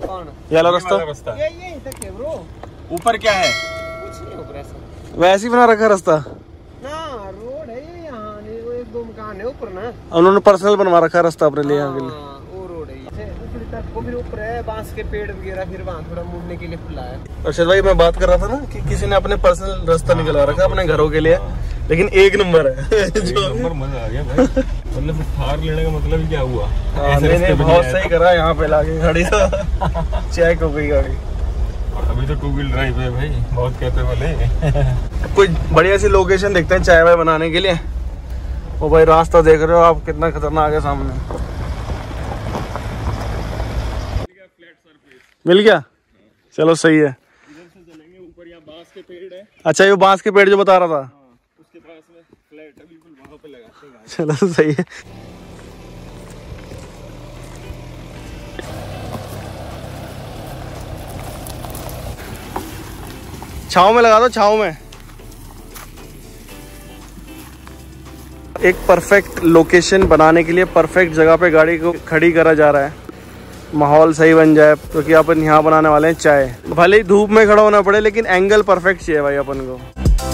कौन ये वाला रास्ता? यही तक है ब्रो। ऊपर क्या है? कुछ नहीं ऊपर ऐसा। वैसे ही बना रखा रास्ता ना रोड है ये, यहाँ नहीं, वो एक दो मकान है ऊपर ना। उन्होंने पर्सनल बनवा रखा रास्ता अपने लिए यहाँ के लिए। वो रोड है ये। ऊपरी तरफ वो फिर ऊपर है बांस के पेड़ वगैरह, फिर वहाँ थोड़ा मुड़ने के लिए खुला है। अर्शद भाई मैं बात कर रहा था ना कि किसी ने अपने पर्सनल रास्ता निकलवा रखा अपने घरों के लिए, लेकिन एक नंबर है। जो नंबर मजा आ गया भाई। मतलब थार लेने का मतलब क्या हुआ? नहीं बहुत सही करा यहाँ पे लाके गाड़ी तो चेक हो गई गाड़ी। अभी तो 2 व्हील ड्राइव है भाई, बहुत कैपेबल है। कोई बढ़िया सी लोकेशन देखते हैं चाय वाय बनाने के लिए। वो भाई रास्ता देख रहे हो आप कितना खतरनाक है सामने। मिल गया? चलो सही है। इधर से चलेंगे ऊपर, यहाँ बांस के पेड़ है। अच्छा ये बांस के पेड़ जो बता रहा था, उसके पास में फ्लैट है बिल्कुल, वहां पे लगाते हैं। चलो सही है। छाँव में लगा दो, छाँव में। एक परफेक्ट लोकेशन बनाने के लिए परफेक्ट जगह पे गाड़ी को खड़ी करा जा रहा है, माहौल सही बन जाए। क्योंकि तो अपन यहाँ बनाने वाले हैं चाय। भले ही धूप में खड़ा होना पड़े लेकिन एंगल परफेक्ट चाहिए भाई अपन को।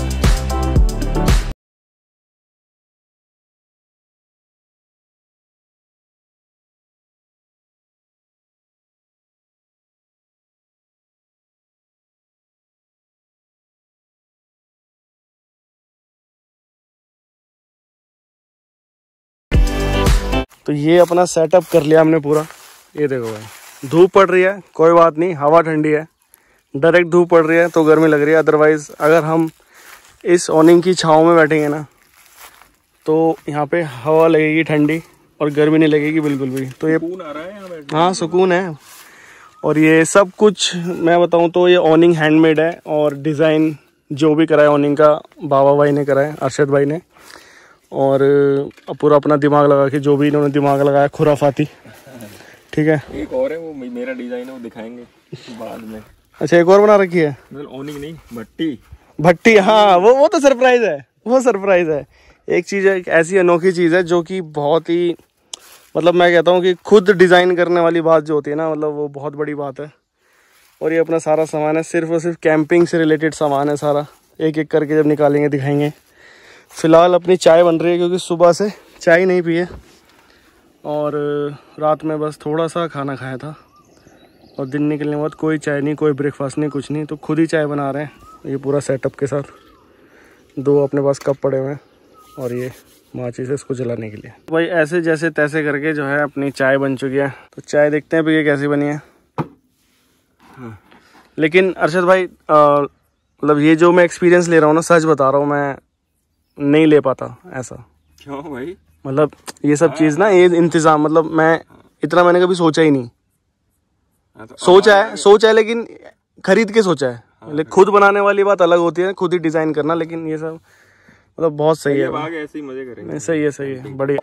तो ये अपना सेटअप कर लिया हमने पूरा। ये देखो भाई धूप पड़ रही है, कोई बात नहीं, हवा ठंडी है। डायरेक्ट धूप पड़ रही है तो गर्मी लग रही है, अदरवाइज अगर हम इस ऑनिंग की छाँव में बैठेंगे ना तो यहाँ पे हवा लगेगी ठंडी और गर्मी नहीं लगेगी बिल्कुल भी। तो ये सुकून आ रहा है यहाँ बैठने। हाँ सुकून है। और ये सब कुछ मैं बताऊँ तो ये ऑनिंग हैंडमेड है, और डिज़ाइन जो भी करा है ऑनिंग का बाबा भाई ने करा है, अरशद भाई ने। और पूरा अपना दिमाग लगा के जो भी इन्होंने दिमाग लगाया खुराफाती। ठीक है, एक और है वो मेरा डिजाइन है, वो दिखाएंगे बाद में। अच्छा एक और बना रखी है, मतलब ऑनिंग नहीं भट्टी। हाँ वो तो सरप्राइज है, वो सरप्राइज है। एक चीज़ है, एक ऐसी अनोखी चीज़ है जो कि बहुत ही मतलब मैं कहता हूँ कि खुद डिज़ाइन करने वाली बात जो होती है ना, मतलब वो बहुत बड़ी बात है। और ये अपना सारा सामान है, सिर्फ और सिर्फ कैंपिंग से रिलेटेड सामान है सारा। एक एक करके जब निकालेंगे दिखाएंगे। फ़िलहाल अपनी चाय बन रही है क्योंकि सुबह से चाय नहीं पी है और रात में बस थोड़ा सा खाना खाया था, और दिन निकलने के बाद कोई चाय नहीं, कोई ब्रेकफास्ट नहीं, कुछ नहीं। तो खुद ही चाय बना रहे हैं ये पूरा सेटअप के साथ। 2 अपने पास कप पड़े हुए हैं और ये माचिस है इसको जलाने के लिए। भाई ऐसे जैसे तैसे करके जो है अपनी चाय बन चुकी है। तो चाय देखते हैं ये कैसी बनी है। लेकिन अरशद भाई मतलब ये जो मैं एक्सपीरियंस ले रहा हूँ ना, सच बता रहा हूँ, मैं नहीं ले पाता ऐसा। क्यों भाई? मतलब ये सब चीज़ ना, ये इंतज़ाम, मतलब मैं इतना मैंने कभी सोचा ही नहीं। तो सोचा है लेकिन खरीद के सोचा है। लेकिन खुद बनाने वाली बात अलग होती है, खुद ही डिज़ाइन करना। लेकिन ये सब मतलब बहुत सही है। आगे ऐसे ही मजे करेंगे। सही है बढ़िया।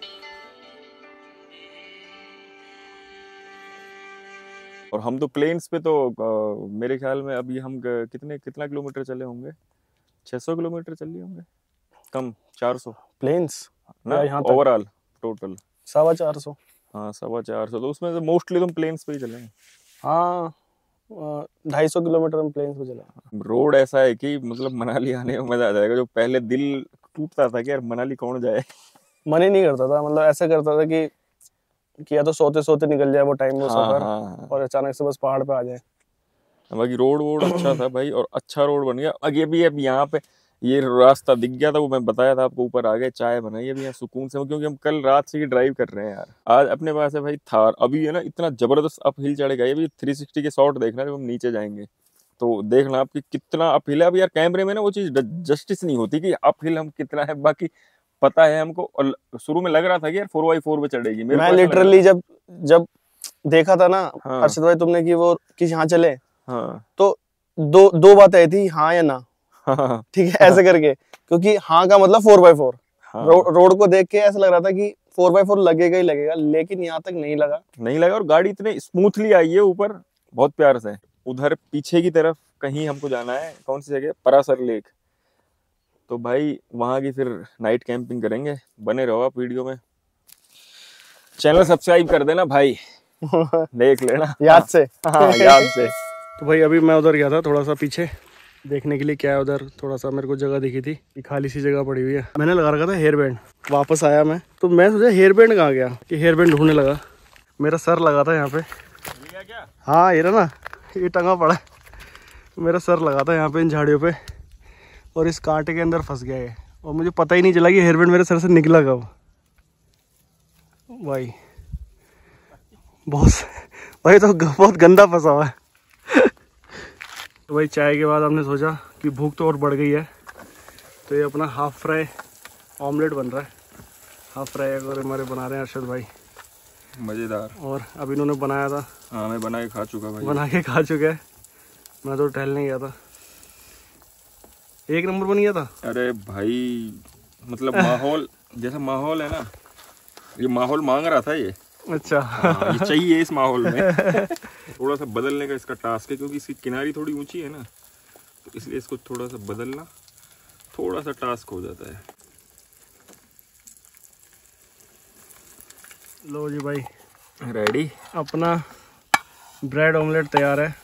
और हम तो प्लेन्स पे तो मेरे ख्याल में अभी हम कितना किलोमीटर चले होंगे? 600 किलोमीटर चले होंगे, कम 400 प्लेन्स ना ओवरऑल टोटल 450। हाँ 450। तो उसमें से मोस्टली तुम प्लेन्स पे ही चले। हाँ 250 किलोमीटर हम प्लेन्स पे चले। रोड ऐसा है कि मतलब मनाली आने में मजा आ जाएगा। जो पहले दिल टूटता था कि यार मनाली कौन जाए, मन ही नहीं करता था। मतलब ऐसा करता था कि या तो सोते सोते निकल जाए वो टाइम, वो सफर। और अचानक से बस पहाड़ पे आ जाए। बाकी रोड अच्छा था भाई, और अच्छा रोड बन गया। अब यहाँ पे ये रास्ता दिख गया था, वो मैं बताया था आपको। ऊपर आ गए, चाय बनाई अभी यहाँ सुकून से, क्योंकि हम कल रात से ही ड्राइव कर रहे हैं यार। आज अपने पास है भाई थार। अभी है ना इतना जबरदस्त अप हिल चढ़ेगा। ये भी 360 के शॉट देखना जब हम नीचे जाएंगे तो देखना आपकी कितना अप हिल है। अब यार कैमरे में ना वो चीज जस्टिस नहीं होती कि अप हिल हम कितना है। बाकी पता है हमको, और शुरू में लग रहा था कि यार 4x4 पे चढ़ेगी। मैं लिटरली जब देखा था ना अरशद भाई तुमने कि वो कि यहाँ चले, तो दो बातें आई थी, हाँ या ना। ठीक है ऐसे करके, क्योंकि हाँ का मतलब 4x4। रोड को देख के ऐसा लग रहा था कि 4x4 लगेगा ही लगेगा, लेकिन यहाँ तक नहीं लगा। और गाड़ी इतने स्मूथली आई है ऊपर, बहुत प्यार से। उधर पीछे की तरफ कहीं हमको जाना है, कौन सी जगह, परासर लेक। तो भाई वहां की फिर नाइट कैंपिंग करेंगे। बने रहो आप वीडियो में। चैनल सब्सक्राइब कर देना भाई। देख लेना याद से। हाँ याद से। तो भाई अभी मैं उधर गया था थोड़ा सा पीछे देखने के लिए क्या है उधर, थोड़ा सा मेरे को जगह दिखी थी, खाली सी जगह पड़ी हुई है। मैंने लगा रखा था हेयर बैंड, वापस आया मैं तो मैं सोचा हेयर बैंड कहाँ गया, कि हेयर बैंड ढूंढने लगा। मेरा सर लगा था यहाँ पे, क्या? हाँ ये ना, ये टंगा पड़ा है। मेरा सर लगा था यहाँ पे इन झाड़ियों पे, और इस कांटे के अंदर फंस गया है, और मुझे पता ही नहीं चला कि हेयर बैंड मेरे सर से निकला कब। भाई भाई तो बहुत गंदा फंसा हुआ है। तो भाई चाय के बाद हमने सोचा कि भूख तो और बढ़ गई है, तो ये अपना हाफ फ्राई ऑमलेट बन रहा है। हाफ फ्राई अगर हमारे बना रहे हैं अर्शद भाई, मजेदार। और अब इन्होंने बनाया था। हाँ मैं बना के खा चुका भाई। बना के खा चुके हैं, मैं तो टहलने गया था, एक नंबर बन गया था। अरे भाई मतलब माहौल जैसा माहौल है ना, ये माहौल मांग रहा था ये। अच्छा हाँ, ये चाहिए इस माहौल में। थोड़ा सा बदलने का इसका टास्क है, क्योंकि इसकी किनारी थोड़ी ऊंची है ना, तो इसलिए इसको थोड़ा सा बदलना थोड़ा सा टास्क हो जाता है। लो जी भाई, रेडी, अपना ब्रेड ऑमलेट तैयार है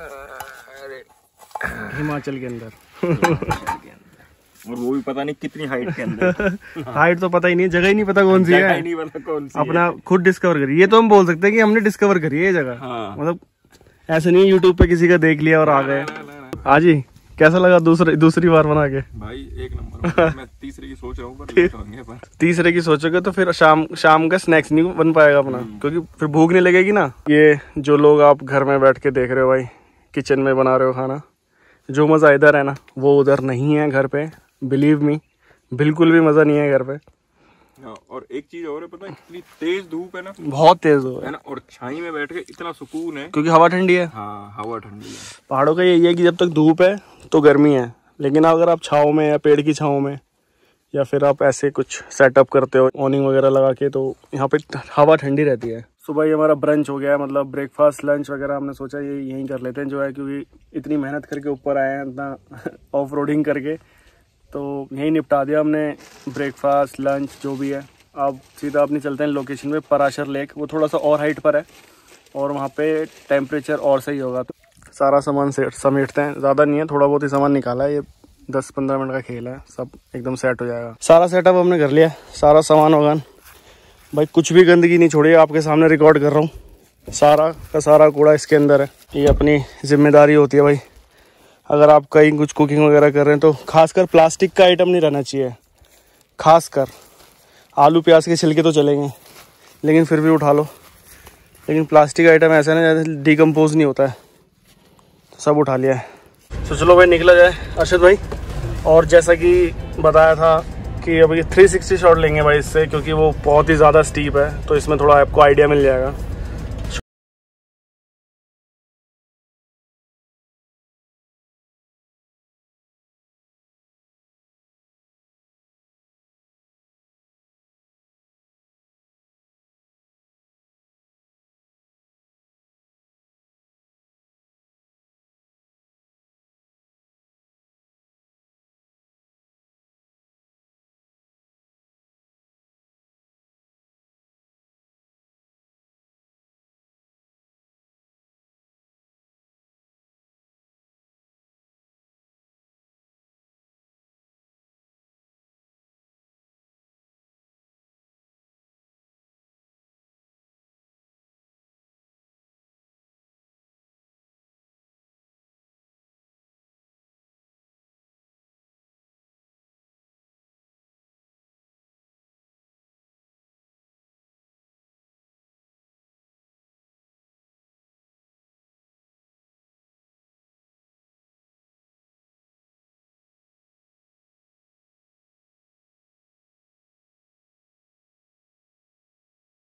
हिमाचल के अंदर। और वो भी पता नहीं कितनी हाइट के अंदर। हाइट तो पता ही नहीं, जगह ही नहीं पता कौन सी है, नहीं पता कौन सी अपना है। खुद डिस्कवर करिए। ये तो हम बोल सकते हैं कि हमने डिस्कवर करी है ये जगह। हाँ। मतलब ऐसे नहीं यूट्यूब पे किसी का देख लिया और आ गए। हाँ जी, कैसा लगा दूसरी बार बना के? भाई एक नंबर। मैं तीसरे की सोच रहा हूँ, पर लेट होंगे पर। तीसरे की सोचोगे तो फिर शाम का स्नैक्स नहीं बन पाएगा अपना, क्योंकि फिर भूख नहीं लगेगी ना। ये जो लोग आप घर में बैठ के देख रहे हो भाई, किचन में बना रहे हो खाना, जो मजा इधर है ना वो उधर नहीं है घर पे। बिलीव मी, बिल्कुल भी मजा नहीं है घर पे। और एक चीज और है, पता है कितनी तेज धूप है ना, बहुत तेज हो है ना, और छाई में बैठ के इतना सुकून है, क्योंकि हवा ठंडी है। हाँ हवा ठंडी है। पहाड़ों का यही है कि जब तक धूप है तो गर्मी है, लेकिन अगर आप छाँव में या पेड़ की छाँव में या फिर आप ऐसे कुछ सेटअप करते हो ऑनिंग वगैरह लगा के, तो यहाँ पे हवा ठंडी रहती है। सुबह ही हमारा ब्रंच हो गया है, मतलब ब्रेकफास्ट लंच वगैरह हमने सोचा ये यहीं कर लेते हैं जो है, क्योंकि इतनी मेहनत करके ऊपर आए हैं, इतना ऑफ रोडिंग करके, तो यहीं निपटा दिया हमने ब्रेकफास्ट लंच जो भी है। अब सीधा अपनी चलते हैं लोकेशन पे, पराशर लेक। वो थोड़ा सा और हाइट पर है और वहाँ पे टेम्परेचर और सही होगा। तो सारा सामान समेटते हैं, ज़्यादा नहीं है, थोड़ा बहुत ही सामान निकाला है, ये 10-15 मिनट का खेल है, सब एकदम सेट हो जाएगा। सारा सेटअप हमने कर लिया, सारा सामान होगा भाई, कुछ भी गंदगी नहीं छोड़ी, आपके सामने रिकॉर्ड कर रहा हूँ। सारा का सारा कूड़ा इसके अंदर है, ये अपनी जिम्मेदारी होती है भाई। अगर आप कहीं कुछ कुकिंग वगैरह कर रहे हैं तो खासकर प्लास्टिक का आइटम नहीं रहना चाहिए। खासकर आलू प्याज के छिलके तो चलेंगे, लेकिन फिर भी उठा लो, लेकिन प्लास्टिक आइटम ऐसा ना जैसे डिकम्पोज नहीं होता है, तो सब उठा लिया है। तो चलो भाई निकला जाए अर्शद भाई। और जैसा कि बताया था कि अभी 360 शॉट लेंगे भाई इससे, क्योंकि वो बहुत ही ज़्यादा स्टीप है, तो इसमें थोड़ा आपको आइडिया मिल जाएगा।